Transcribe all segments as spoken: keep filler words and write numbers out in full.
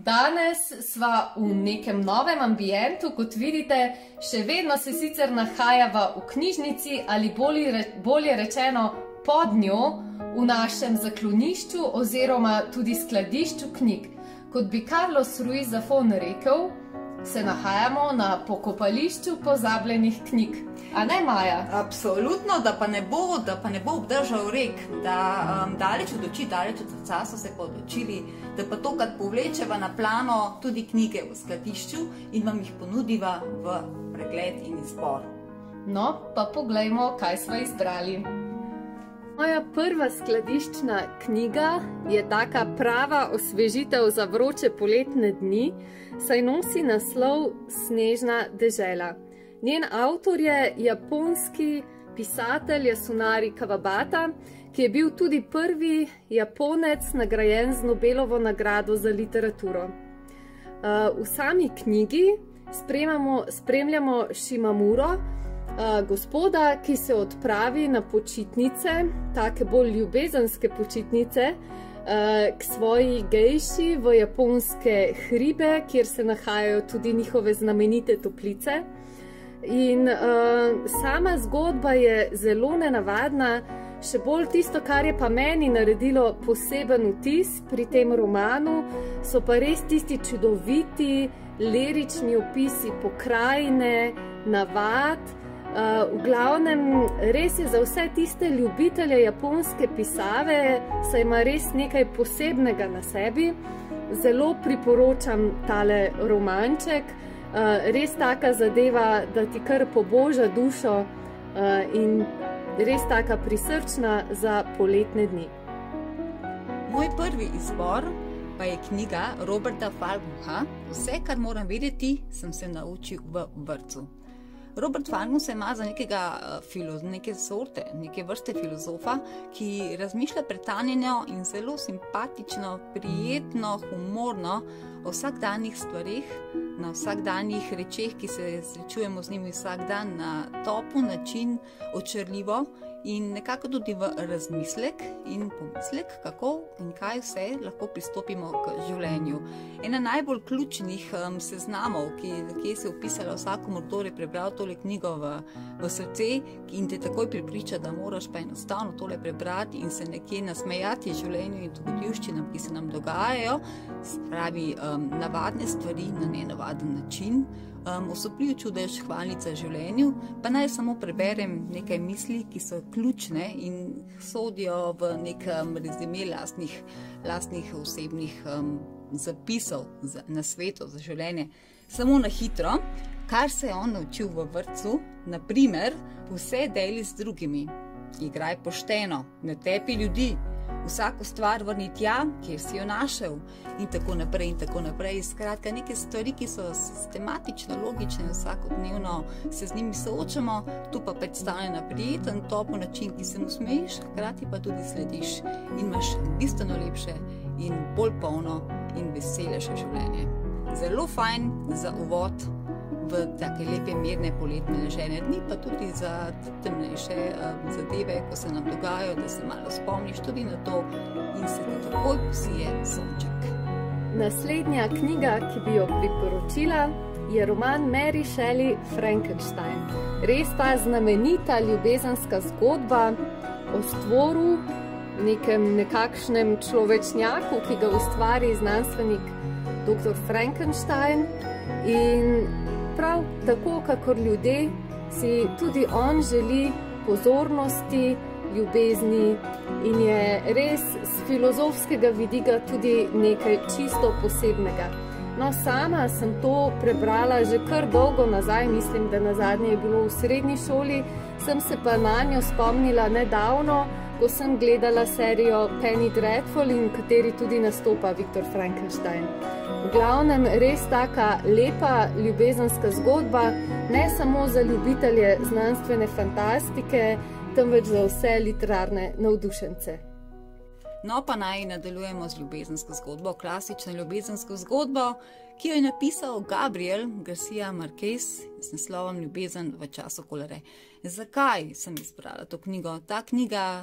Danes sva v nekem novem ambientu, kot vidite, še vedno se sicer nahajava v knjižnici ali bolje, bolje rečeno pod njo v našem zaklonišču oziroma tudi skladišču knjig. Kot bi Carlos Ruiz Zafón rekel, se nahajamo na pokopališču pozabljenih knjig. A ne, Maja? Absolutno, da pa ne bo, da pa ne bo obdržal rek, da um, daleč od oči, daleč od srca so se pa odločili, da pa tokrat povlečeva na plano tudi knjige v skladišču in vam jih ponudiva v pregled in izbor. No, pa poglejmo, kaj sva izbrali. Moja prva skladiščna knjiga je taka prava osvežitev za vroče poletne dni, saj nosi naslov Snežna dežela. Njen avtor je japonski pisatelj Yasunari Kawabata, ki je bil tudi prvi Japonec nagrajen z Nobelovo nagrado za literaturo. V sami knjigi spremljamo Shimamuro, gospoda, ki se odpravi na počitnice, take bolj ljubezenske počitnice, k svoji gejši v japonske hribe, kjer se nahajajo tudi njihove znamenite toplice. In uh, sama zgodba je zelo nenavadna, še bolj tisto, kar je pa meni naredilo poseben vtis pri tem romanu, so pa res tisti čudoviti, lirični opisi pokrajine, navad. Uh, v glavnem, res je za vse tiste ljubitelje japonske pisave, saj ima res nekaj posebnega na sebi. Zelo priporočam tale romanček. Uh, res taka zadeva, da ti kar poboža dušo uh, in res taka prisrčna za poletne dni. Moj prvi izbor pa je knjiga Roberta Falguha Vse, kar moram vedeti, sem se naučil v vrtcu. Robert Falgus se ima za nekega filoz, neke sorte, neke vrste filozofa, ki razmišlja pretanjeno in zelo simpatično, prijetno, humorno o vsakdanjih stvarih, na vsakdanjih rečeh, ki se srečujemo z njimi vsak dan na topel način, očarljivo in nekako tudi v razmislek in pomislek, kako in kaj vse lahko pristopimo k življenju. Ena najbolj ključnih um, seznamov, ki, ki je se opisala vsakomur, kdo je prebral tole knjigo v, v srce in te takoj pripriča, da moraš pa enostavno tole prebrati in se nekje nasmejati življenju in dogodivščinam, ki se nam dogajajo, spravi um, navadne stvari na nenavaden način. Um, osupljiv čudež, hvalnica življenju, pa naj samo preberem nekaj misli, ki so ključne in sodijo v nek um, rezime lastnih, lastnih osebnih um, zapisov za, na svetu, za življenje. Samo na hitro, kar se je on naučil v vrtcu, na primer, vse deli z drugimi. Igraj pošteno, ne tepi ljudi, vsako stvar vrni tja, kjer si jo našel in tako naprej in tako naprej. Skratka, neke stvari, ki so sistematično, logične, vsakodnevno se z njimi soočamo, tu pa predstavlja na prijeten, topel način, ki se mu smejiš, hkrati pa tudi slediš in imaš bistveno lepše in bolj polno in veselejše življenje. Zelo fajn za uvod v take lepe, mirne poletne ležene dni, pa tudi za temnejše uh, zadeve, ko se nam dogajajo, da se malo spomniš tudi na to in se ti takoj posije sonček. Naslednja knjiga, ki bi jo priporočila, je roman Mary Shelley Frankenstein. Res pa znamenita ljubezenska zgodba o stvoru, nekem nekakšnem človečnjaku, ki ga ustvari znanstvenik doktor Frankenstein, in prav tako, kakor ljudje, si tudi on želi pozornosti, ljubezni in je res z filozofskega vidika tudi nekaj čisto posebnega. No, sama sem to prebrala že kar dolgo nazaj, mislim, da nazadnje je bilo v srednji šoli, sem se pa na njo spomnila nedavno, ko sem gledala serijo Penny Dreadful, in v kateri tudi nastopa Viktor Frankenstein. V glavnem, res taka lepa ljubezenska zgodba, ne samo za ljubitelje znanstvene fantastike, temveč za vse literarne navdušence. No, pa naj nadaljujemo z ljubezensko zgodbo, klasično ljubezensko zgodbo, ki jo je napisal Gabriel Garcia Marquez z naslovom Ljubezen v času kolere. Zakaj sem izbrala to knjigo? Ta knjiga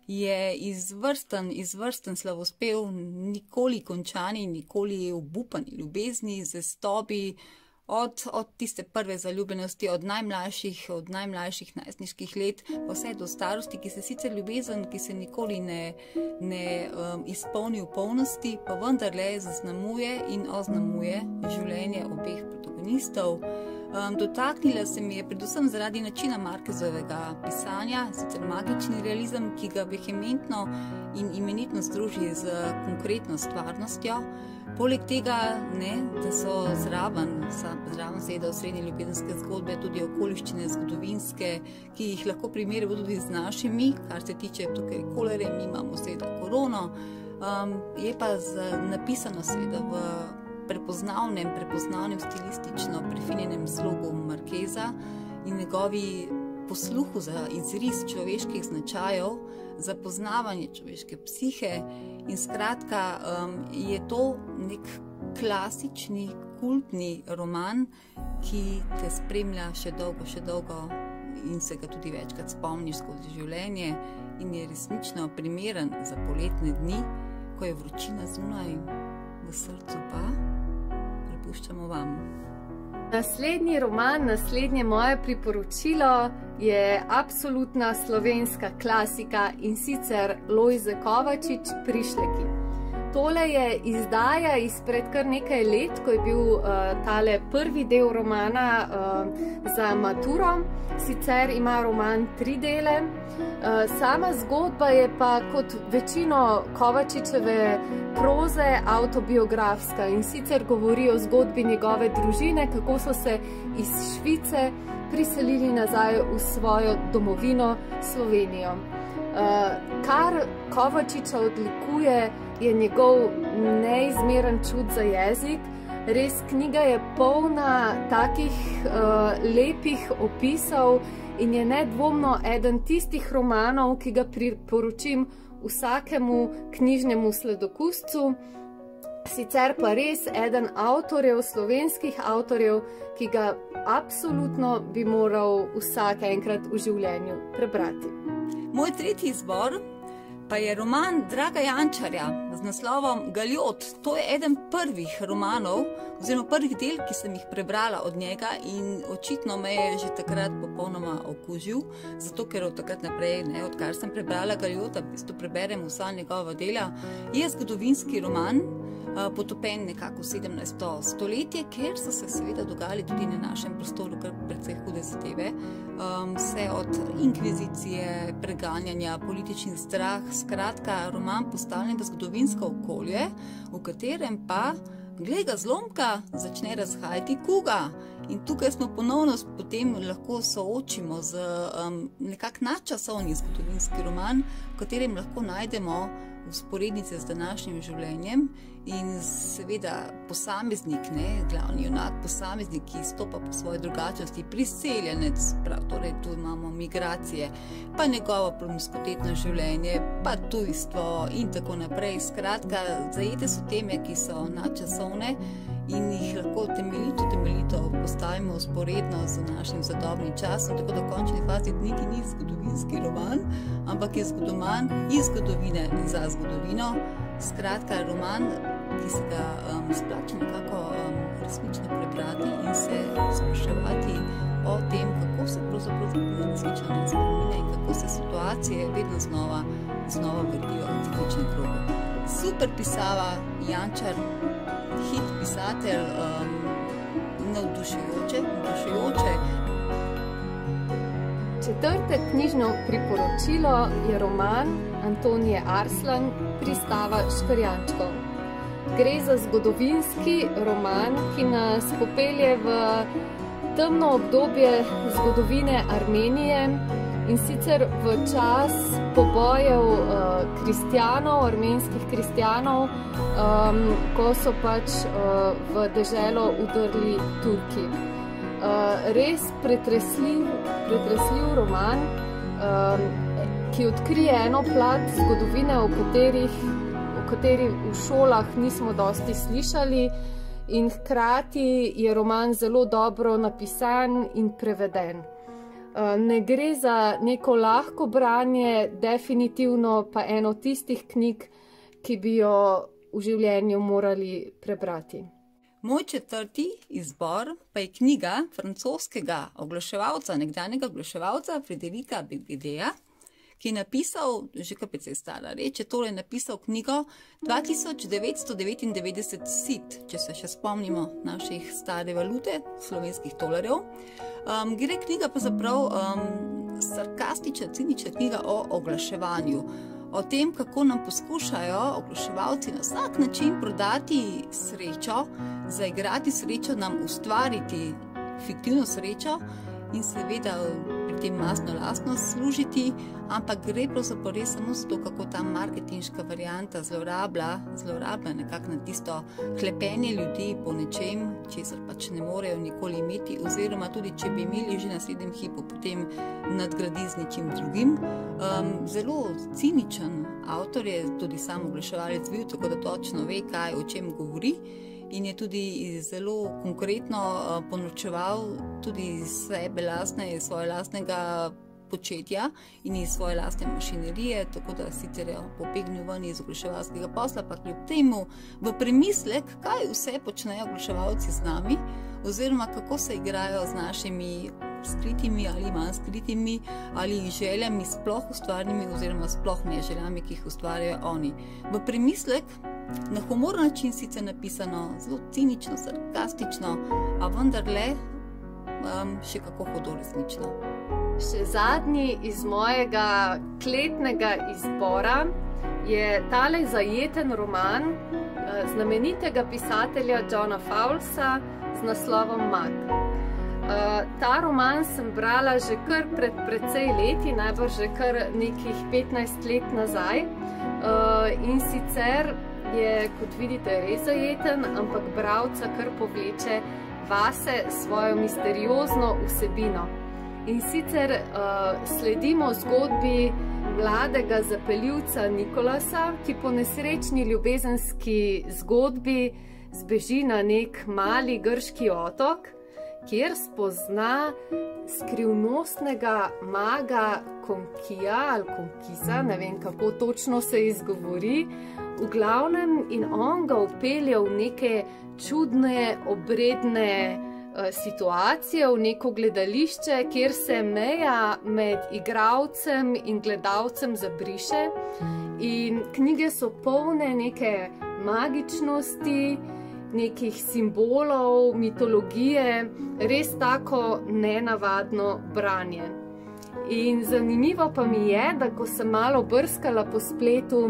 je izvrsten, izvrsten slavospev, nikoli končani, nikoli obupani ljubezni, zvestobi, od, od tiste prve zaljubljenosti, od najmlajših, od najmlajših najstniških let, pa vse do starosti, ki se sicer ljubezen, ki se nikoli ne, ne um, izpolni v polnosti, pa vendarle zaznamuje in oznamuje življenje obeh protagonistov. Um, dotaknila se mi je predvsem zaradi načina Marquezovega pisanja, sicer magični realizem, ki ga vehementno in imenitno združi z konkretno stvarnostjo. Poleg tega, ne, da so zraven, zraven seveda osrednje ljubezenske zgodbe, tudi okoliščine zgodovinske, ki jih lahko primerjamo tudi z našimi, kar se tiče tukaj kolere, mi imamo seveda korono, um, je pa z, napisano seveda v prepoznavnem, prepoznavnem stilistično prefinjenem slogu Marqueza in njegovi posluhu za izris človeških značajev, za poznavanje človeške psihe in skratka um, je to nek klasični, kultni roman, ki te spremlja še dolgo, še dolgo in se ga tudi večkrat spomniš skozi življenje in je resnično primeren za poletne dni, ko je vročina zunaj, v srcu pa prepuščamo vam. Naslednji roman, naslednje moje priporočilo je absolutna slovenska klasika in sicer Lojze Kovačič, Prišleki. Tole je izdaja izpred kar nekaj let, ko je bil uh, tale prvi del romana uh, za maturo. Sicer ima roman tri dele. Uh, sama zgodba je pa kot večino Kovačičeve proze avtobiografska in sicer govori o zgodbi njegove družine, kako so se iz Švice priselili nazaj v svojo domovino Slovenijo. Uh, kar Kovačiča odlikuje, je njegov neizmeren čut za jezik. Res, knjiga je polna takih uh, lepih opisov in je nedvomno eden tistih romanov, ki ga priporočim vsakemu knjižnemu sladokuscu. Sicer pa res eden avtorjev, slovenskih avtorjev, ki ga absolutno bi moral vsak enkrat v življenju prebrati. Moj tretji izbor pa je roman Draga Jančarja z naslovom Galjot. To je eden prvih romanov, oziroma prvih del, ki sem jih prebrala od njega in očitno me je že takrat popolnoma okužil, zato ker od takrat naprej, ne, odkar sem prebrala Galjota, v bistvu preberem vsa njegova dela, je zgodovinski roman, potopen nekako v sedemnajsto stoletje, kjer so se seveda dogajali tudi na našem prostoru kar precej hude zadeve. Um, vse od inkvizicije, preganjanja, političnih strah, skratka, roman postavljen v zgodovinsko okolje, v katerem pa, glej ga zlomka, začne razhajati kuga. In tukaj smo ponovno potem lahko soočimo z um, nekak nadčasovni zgodovinski roman, v katerem lahko najdemo vzporednice z današnjim življenjem in seveda posameznik, ne, glavni junak, posameznik, ki stopa po svoji drugačnosti, priseljenec, prav, torej tu imamo migracije, pa njegovo promiskuitetno življenje, pa tujstvo in tako naprej. Skratka, zajete so teme, ki so nadčasovne in jih lahko temeljito, temeljito postavimo vzporedno z našim sodobnim časom, tako da v končni fazi niti ni zgodovinski roman, ampak je zgodoman iz zgodovine za zgodovino. Skratka, roman, ki se ga um, splača nekako um, resnično prebrati in se spraševati o tem, kako se pravzaprav resnično ne spremenijo in kako se situacije vedno znova, znova vrtijo v cikličnem krogu. Super pisava, Jančar, hit pisatelj, um, navdušujoče, navdušujoče. Četrte knjižno priporočilo je roman Antonije Arslan Pristava Škrjančkov. Gre za zgodovinski roman, ki nas popelje v temno obdobje zgodovine Armenije in sicer v čas pobojev uh, kristjanov, armenskih kristjanov, um, ko so pač uh, v deželo udrli Turki. Uh, res pretresljiv, pretresljiv roman, um, ki odkrije eno plat zgodovine, o katerih, o kateri v šolah nismo dosti slišali, in hkrati je roman zelo dobro napisan in preveden. Ne gre za neko lahko branje, definitivno pa eno tistih knjig, ki bi jo v življenju morali prebrati. Moj četrti izbor pa je knjiga francoskega oglaševalca, nekdanjega oglaševalca Frederika Bebedeja, ki je napisal, že kar precej stara reč, je torej napisal knjigo dva tisoč devetsto devetindevetdeset sit, če se še spomnimo naših stare valute, slovenskih tolarjev. Um, gre knjiga pa zaprav um, sarkastična, cinična knjiga o oglaševanju. O tem, kako nam poskušajo oglaševalci na vsak način prodati srečo, zaigrati srečo, nam ustvariti fiktivno srečo in seveda pri tem mastno lastno služiti, ampak gre pravzaprav res samo za to, kako ta marketinška varianta zlorablja, zlorablja nekako na tisto hlepenje ljudi po nečem, česar pač ne morejo nikoli imeti, oziroma tudi, če bi imeli že na naslednjem hipu, potem nadgradi z ničim drugim. Um, zelo ciničen avtor je tudi sam oglaševalec bil, tako da točno ve, kaj o čem govori. In je tudi zelo konkretno ponočeval tudi sebe lastne, svoje lastnega početja in iz svoje lastne mašinerije, tako da sicer je pobegnil ven iz oglaševalskega posla, pa kljub temu v premislek, kaj vse počnejo oglaševalci z nami, oziroma kako se igrajo z našimi skritimi ali manj skritimi ali željami, sploh ustvarnimi oziroma sploh ne željami, ki jih ustvarjajo oni. V premislek, na humoren način sicer napisano, zelo cinično, sarkastično, a vendarle um, še kako hudo resnično. Še zadnji iz mojega kletnega izbora je tale zajeten roman znamenitega pisatelja Johna Fowlesa z naslovom Mag. Uh, ta roman sem brala že kar pred precej leti, najbrž že kar nekih petnajst let nazaj. Uh, in sicer je, kot vidite, res zajeten, ampak bralca kar povleče vase svojo misteriozno vsebino. In sicer uh, sledimo zgodbi mladega zapeljivca Nikolasa, ki po nesrečni ljubezenski zgodbi zbeži na nek mali grški otok, kjer spozna skrivnostnega maga Konkija ali Konkisa, ne vem, kako točno se izgovori, v glavnem, in on ga vpelje v neke čudne, obredne uh, situacije, v neko gledališče, kjer se meja med igralcem in gledalcem zabriše. In knjige so polne neke magičnosti, nekih simbolov, mitologije, res tako nenavadno branje. In zanimivo pa mi je, da ko sem malo brskala po spletu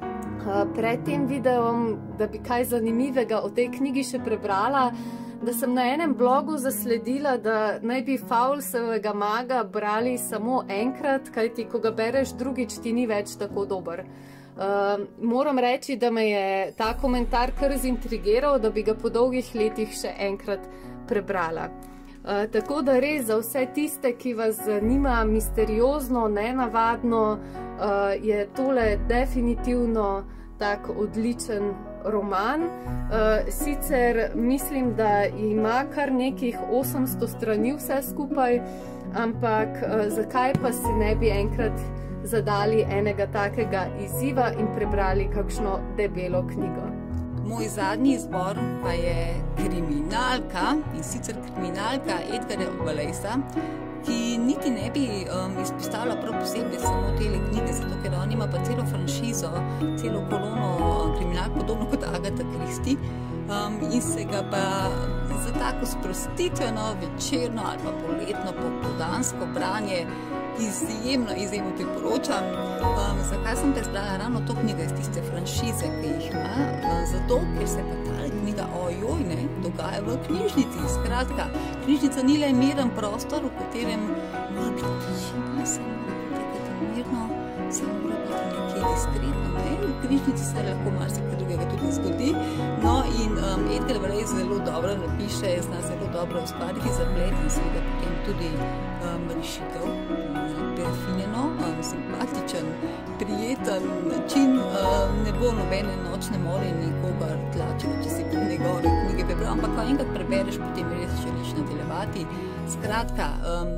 pred tem videom, da bi kaj zanimivega o tej knjigi še prebrala, da sem na enem blogu zasledila, da naj bi Fowlesovega Maga brali samo enkrat, kajti ko ga bereš drugič, ti ni več tako dober. Uh, moram reči, da me je ta komentar kar zintrigiral, da bi ga po dolgih letih še enkrat prebrala. Uh, tako da res za vse tiste, ki vas zanima misteriozno, nenavadno, uh, je tole definitivno tak odličen roman. Uh, sicer mislim, da ima kar nekih osemsto strani vse skupaj, ampak uh, zakaj pa si ne bi enkrat zadali enega takega izziva in prebrali kakšno debelo knjigo. Moj zadnji izbor pa je kriminalka, in sicer kriminalka Edgarja Wallacea, ki niti ne bi um, izpostavila prav posebej samo tele knjige, zato ker on ima pa celo franšizo, celo kolono kriminalk, podobno kot Agatha Christie, um, in se ga pa za tako sprostitveno, večerno ali pa poletno, popoldansko branje izjemno, izjemno priporočam. Um, zakaj sem pa izbrala ravno to knjigo iz tiste franšize, ki jih ima? Um, zato, ker se pa ta knjiga ojoj ne dogaja v knjižnici. Skratka, knjižnica ni le miren prostor, v katerem mora biti tišina, se mora potekati mirno, se mora biti nekje diskretno, ne? V knjižnici se lahko marsikaj drugega tudi zgodi. No, in um, Edgar Wallace zelo dobro napiše, zna zelo dobro ustvariti zaplet in seveda potem tudi um, rešitev. Prefinjeno, um, simpatičen, prijeten način, um, ne bo nobene nočne more in nikogar tlačilo, če si njegove knjige prebral, ampak ko enkrat prebereš, potem res želiš nadaljevati. Skratka, um,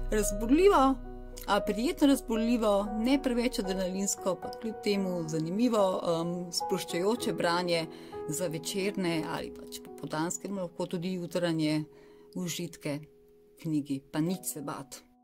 razburljivo, a prijetno razburljivo, ne preveč adrenalinsko, pa kljub temu zanimivo, um, sproščajoče branje za večerne ali pač popoldanske, lahko tudi jutranje užitke knjigi, pa nič se bati.